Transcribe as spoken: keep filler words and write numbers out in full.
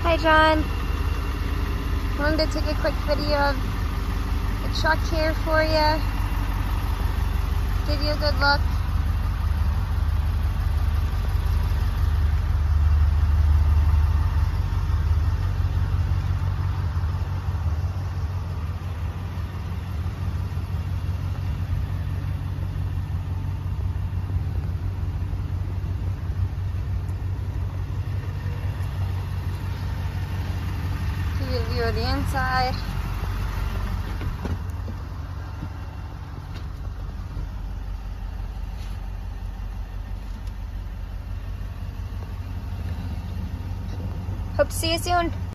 Hi John. Wanted to take a quick video of the truck here for you. Give you a good look. Give you a view of the inside. Hope to see you soon.